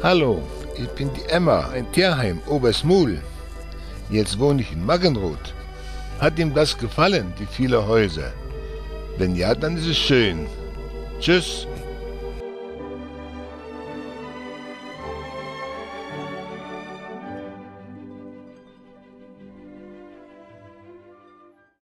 Hallo, ich bin die Emma, ein Tierheim, Obersmul. Jetzt wohne ich in Maggenroth. Hat ihm das gefallen, die vielen Häuser? Wenn ja, dann ist es schön. Tschüss.